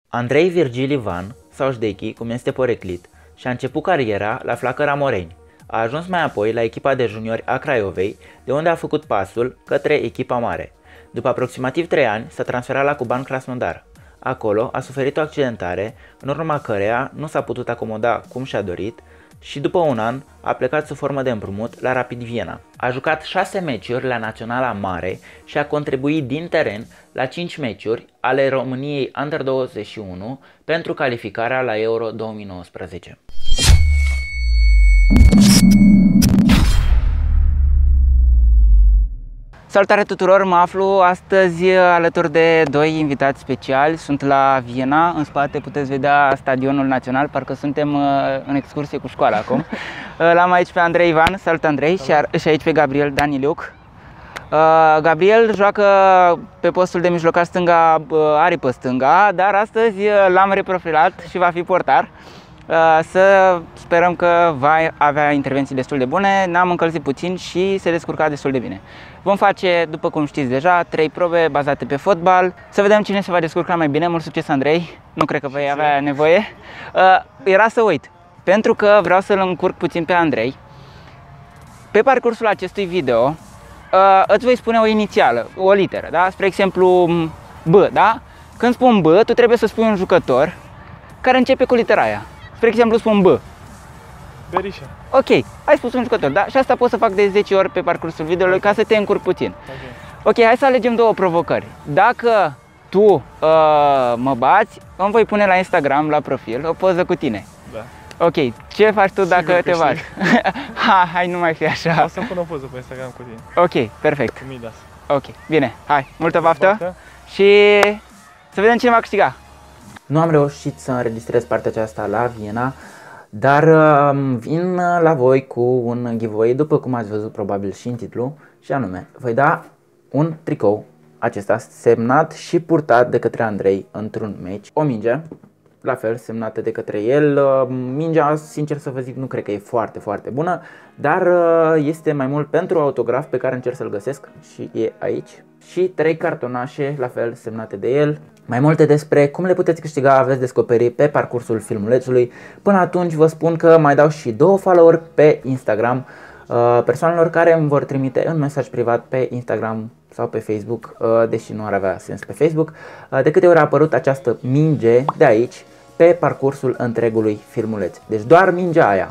Andrei Virgil Ivan, sau Șdechi, cum este poreclit, și-a început cariera la Flacăra Moreni. A ajuns mai apoi la echipa de juniori a Craiovei, de unde a făcut pasul către echipa mare. După aproximativ 3 ani, s-a transferat la Cuban Krasnodar. Acolo a suferit o accidentare, în urma căreia nu s-a putut acomoda cum și-a dorit și după un an a plecat sub formă de împrumut la Rapid Viena. A jucat 6 meciuri la Naționala Mare și a contribuit din teren la 5 meciuri ale României Under 21 pentru calificarea la Euro 2019. Salutare tuturor, mă aflu astăzi alături de doi invitați speciali. Sunt la Viena, în spate puteți vedea Stadionul Național, parcă suntem în excursie cu școala acum. L-am aici pe Andrei Ivan, salut Andrei, și aici pe Gabriel Daniliuc. Gabriel joacă pe postul de mijlocaș stânga, aripă stânga, dar astăzi l-am reprofilat și va fi portar. Să sperăm că va avea intervenții destul de bune, n-am încălzit puțin și se descurca destul de bine. Vom face, după cum știți deja, 3 probe bazate pe fotbal, să vedem cine se va descurca mai bine. Mult succes, Andrei, nu cred că vei avea nevoie. Era să uit, pentru că vreau să-l încurc puțin pe Andrei. Pe parcursul acestui video îți voi spune o inițială, o literă, da? Spre exemplu B, da? Când spun B, tu trebuie să spui un jucător care începe cu litera aia. Spre exemplu, spun B. Berisha. Ok, ai spus un jucător, da? Și asta pot să fac de 10 ori pe parcursul videoului, ca să te încurc puțin. Ok, hai să alegem două provocări. Dacă tu mă bați, îmi voi pune la Instagram, la profil, o poză cu tine. Da. Ok, ce faci tu dacă te bați? Hai, nu mai fi așa. O să-mi pun o poză pe Instagram cu tine. Ok, perfect. Cu Midas. Ok, bine, hai, multă baftă și să vedem cine va câștiga. Nu am reușit să înregistrez partea aceasta la Viena, dar vin la voi cu un giveaway, după cum ați văzut probabil și în titlu, și anume, voi da un tricou, acesta semnat și purtat de către Andrei într-un meci, o minge, la fel semnată de către el. Mingea, sincer să vă zic, nu cred că e foarte, foarte bună, dar este mai mult pentru autograf pe care încerc să-l găsesc și e aici. Și 3 cartonașe, la fel semnate de el. Mai multe despre cum le puteți câștiga veți descoperi pe parcursul filmulețului. Până atunci vă spun că mai dau și 2 follower pe Instagram persoanelor care îmi vor trimite un mesaj privat pe Instagram sau pe Facebook, deși nu ar avea sens pe Facebook, de câte ori a apărut această minge de aici pe parcursul întregului filmuleț. Deci doar mingea aia.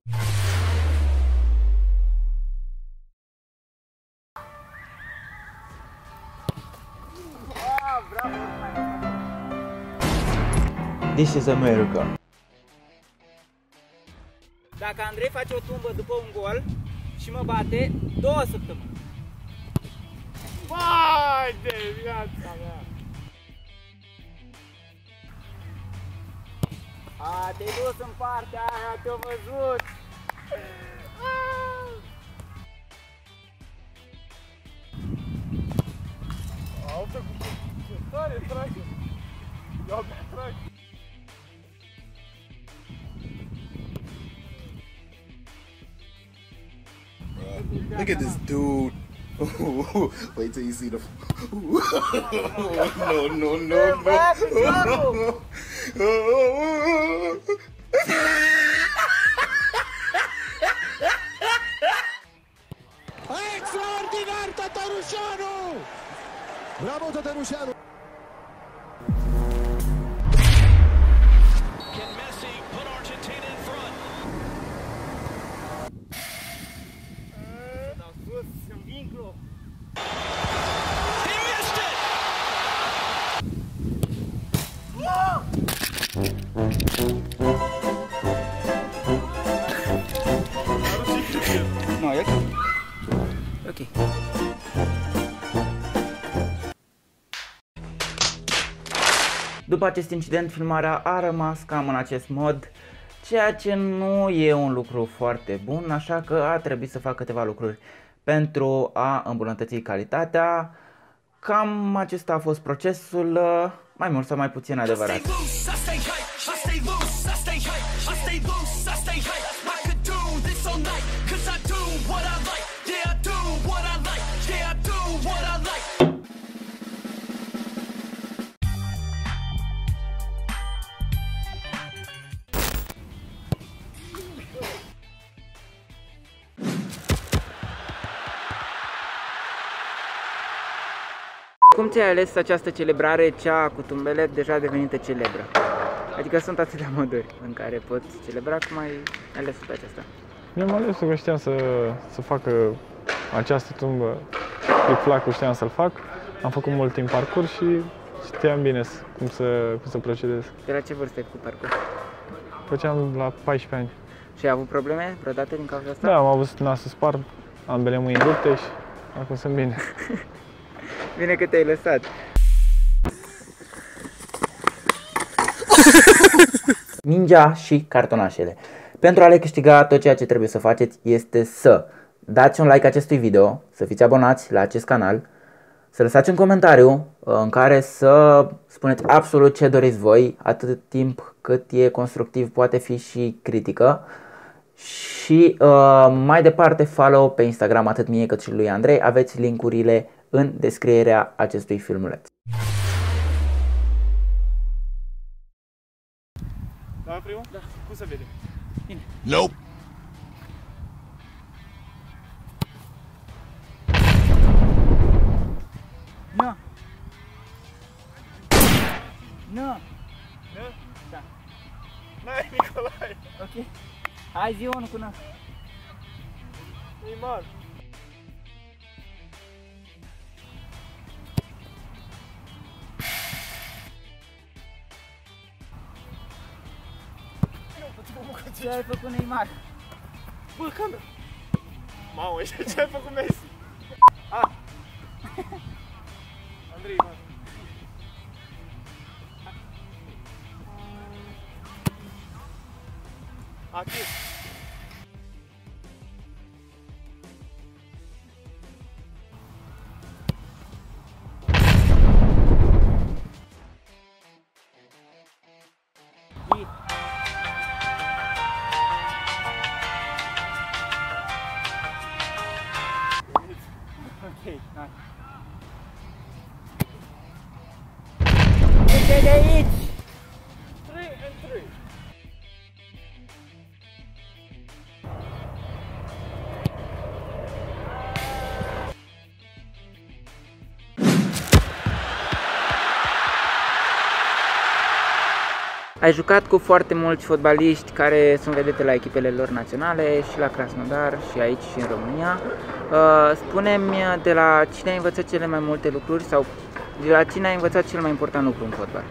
This is America. Dacă Andrei face o tumbă după un gol și mă bate, 2 săptămâni. Vai de viața mea! Te-ai dus în partea aia, te-au văzut! Altă cu ce tare trage! Ia bine trage! Look at this dude. Wait till you see the. No. Extraordinar, Tătărușanu! Bravo, Tătărușanu! Nu, e ok. După acest incident, filmarea a rămas cam în acest mod, ceea ce nu e un lucru foarte bun, așa că a trebuit să fac câteva lucruri pentru a îmbunătăți calitatea. Cam acesta a fost procesul, mai mult sau mai puțin adevărat. cum ți-ai ales această celebrare, cea cu tumbele, deja devenită celebră? Adică sunt atâtea moduri în care poți celebra, cum ai ales pe aceasta? Eu am ales că știam să fac această tumbă, flip-flag-ul știam să-l fac. Am făcut mult timp parcurs și știam bine cum să procedez. De la ce vârstă ai făcut parcurs? Făceam la 14 ani. Și ai avut probleme vreodată din cauza asta? Da, am avut nasul spart, ambele mâini rupte și acum sunt bine. Bine că te-ai lăsat. Mingea și cartonașele. Pentru a le câștiga, tot ceea ce trebuie să faceți este să dați un like acestui video, să fiți abonați la acest canal, să lăsați un comentariu în care să spuneți absolut ce doriți voi, atât timp cât e constructiv, poate fi și critică. Și mai departe, follow pe Instagram atât mie cât și lui Andrei, aveți linkurile în descrierea acestui filmuleț. Da, primul? Da. Cum se vede? Bine. Nope. Nu. Nu. Nu? Da. N-ai, Nicolae! Ok. Hai, zi unul cu N. Neymar! Ce ai făcut, Neymar? Bă, camera! Mamă, ce ai făcut Messi? Andrei, mă! Atât! Ok, hai. Du-te de aici! 3 and 3! Ai jucat cu foarte mulți fotbaliști care sunt vedete la echipele lor naționale și la Krasnodar și aici și în România. Spune-mi de la cine ai învățat cele mai multe lucruri sau de la cine ai învățat cel mai important lucru în fotbal?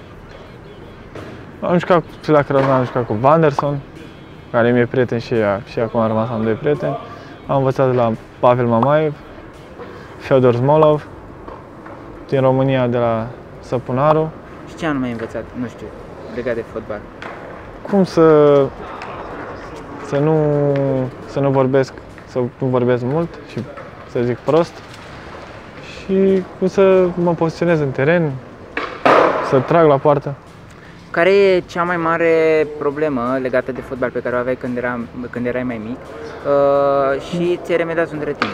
Am jucat și la Krasnodar, am jucat cu Wanderson, care mi-e prieten și acum am rămas amândoi prieteni. Am învățat de la Pavel Mamaev, Feodor Smolov, din România de la Săpunaru. Și ce anume ai învățat, nu știu, legat de fotbal? Cum să nu vorbesc mult și să zic prost și cum să mă poziționez în teren, să trag la poartă. Care e cea mai mare problemă legată de fotbal pe care o aveai când erai mai mic și ți-ai remediat între timp?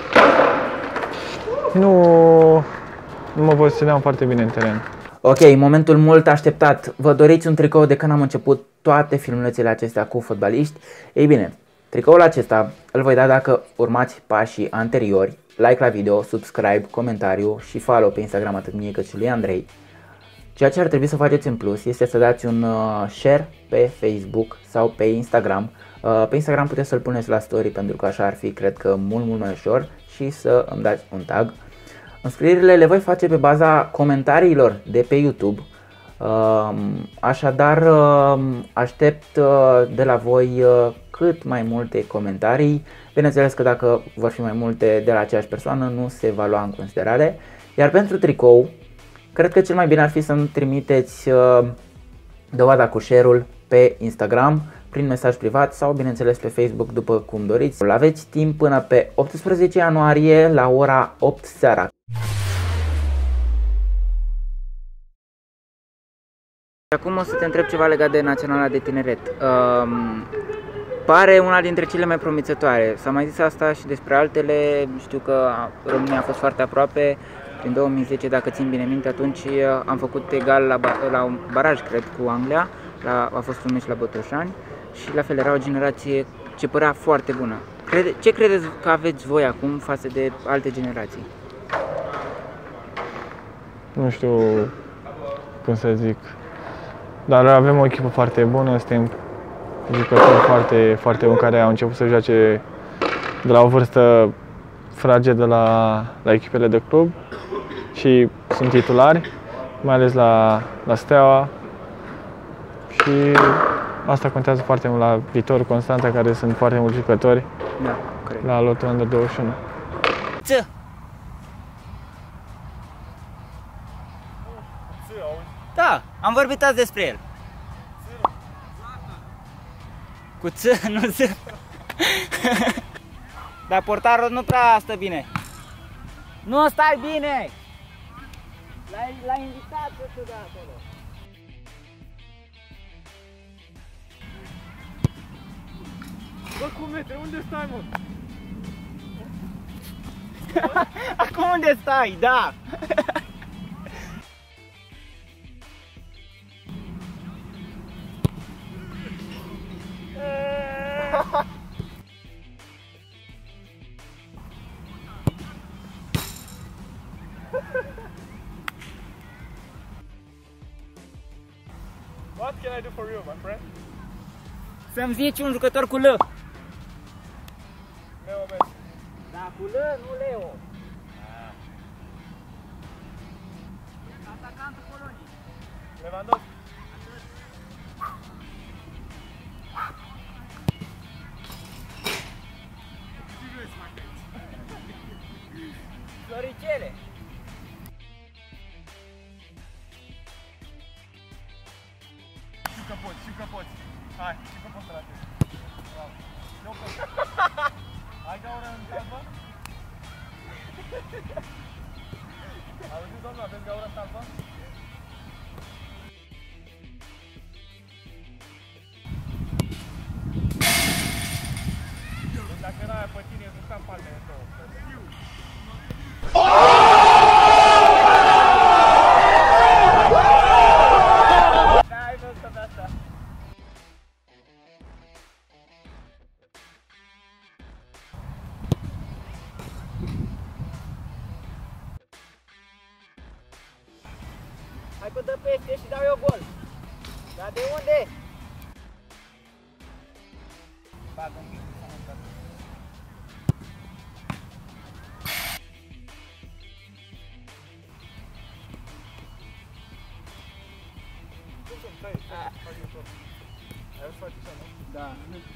Nu mă poziționam foarte bine în teren. Ok, momentul mult așteptat. Vă doriți un tricou de când am început toate filmulețele acestea cu fotbaliști? Ei bine, tricoul acesta îl voi da dacă urmați pașii anteriori, like la video, subscribe, comentariu și follow pe Instagram atât mie cât și lui Andrei. Ceea ce ar trebui să faceți în plus este să dați un share pe Facebook sau pe Instagram. Pe Instagram puteți să-l puneți la story pentru că așa ar fi, cred că, mult mai ușor și să îmi dați un tag. Înscrierile le voi face pe baza comentariilor de pe YouTube, așadar aștept de la voi cât mai multe comentarii. Bineînțeles că dacă vor fi mai multe de la aceeași persoană nu se va lua în considerare. Iar pentru tricou, cred că cel mai bine ar fi să-mi trimiteți dovada cu share-ul pe Instagram, prin mesaj privat sau bineînțeles pe Facebook, după cum doriți. Aveți timp până pe 18 ianuarie la ora 8 seara. Acum o să te întreb ceva legat de Naționala de Tineret. Pare una dintre cele mai promițătoare. S-a mai zis asta și despre altele. Știu că România a fost foarte aproape. Prin 2010, dacă țin bine minte, atunci am făcut egal la un baraj, cred, cu Anglia. A fost un meci la Botoșani și la fel era o generație ce părea foarte bună. Ce credeți că aveți voi acum față de alte generații? nu știu cum să zic, dar avem o echipă foarte bună, suntem jucători foarte, foarte buni care au început să joace de la o vârstă fragedă la echipele de club și sunt titulari, mai ales la Steaua, și asta contează foarte mult la Viitorul Constanța, care sunt foarte mulți jucători, Da, corect. la lotul Under 21. Ță! Da, am vorbit azi despre el. Cu ță, nu ță. Dar portarul nu prea stă bine. Nu stai bine! L-ai invitat să de acolo. Bă, cum metre, unde stai, mă? Acum unde stai? Da! What can I do for you, my friend? Să-mi zici un jucător cu L. Leo Messi. Da, cu L, nu Leo. Atacantul Poloniei. Lewandowski. Floricele. Știu că poți. Hai, știu că poți să ratezi. Bravo. Eu pot. Ai gaură în talpă? Auzi, doamna, aveți gaură în talpă? Deci dacă n-aia pe tine, îți duceam palmele în două. N-ai văzut pe asta. Hai că dă peste și dau eu gol. Dar de unde? Bag un pic. Da.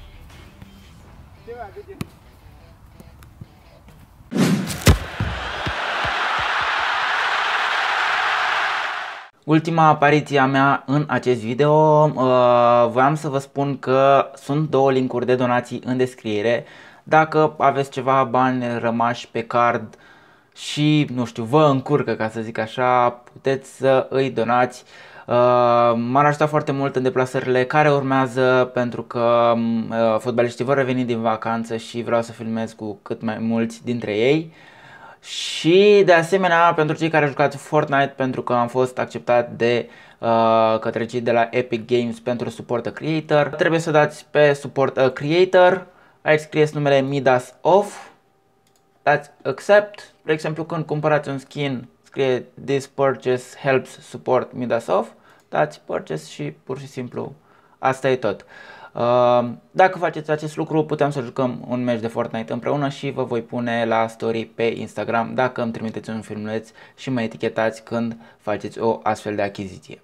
Ultima apariție a mea în acest video, voiam să vă spun că sunt două linkuri de donații în descriere. Dacă aveți ceva bani rămași pe card și, nu știu, vă încurcă, ca să zic așa, puteți să îi donați. M-ar ajuta foarte mult în deplasările care urmează, pentru că fotbaliștii vor reveni din vacanță și vreau să filmez cu cât mai mulți dintre ei. Și de asemenea pentru cei care jucați Fortnite, pentru că am fost acceptat de către cei de la Epic Games pentru Support a Creator, trebuie să dați pe Support a Creator, aici scrieți numele Midas Off, dați Accept. De exemplu, când cumpărați un skin, scrie This purchase helps support Midas Off, dați Purchase și pur și simplu asta e tot. Dacă faceți acest lucru, putem să jucăm un meci de Fortnite împreună și vă voi pune la story pe Instagram dacă îmi trimiteți un filmuleț și mă etichetați când faceți o astfel de achiziție.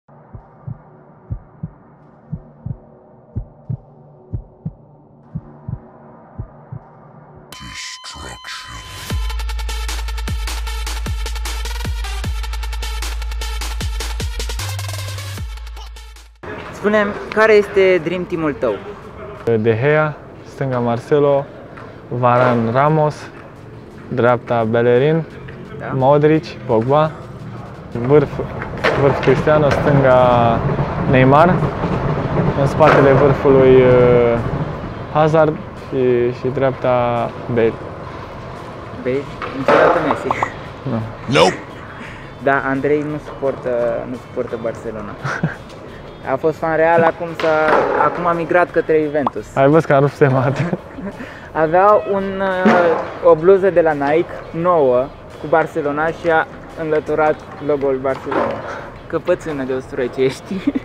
Spune-mi, care este Dream Team-ul tău? De Gea, stânga Marcelo, Varane, Ramos, dreapta Bellerin, Da? Modric, Pogba, vârf Cristiano, stânga Neymar, în spatele vârfului Hazard și dreapta Bale. Bale? Niciodată Messi. Nu. Nope. Da, Andrei nu suportă Barcelona. A fost fan Real, acum a migrat către Juventus. Ai văzut că a rupt semat. Avea o bluză de la Nike nouă cu Barcelona și înlăturat logo-ul Barcelona. Căpățână de usturoi ce ești.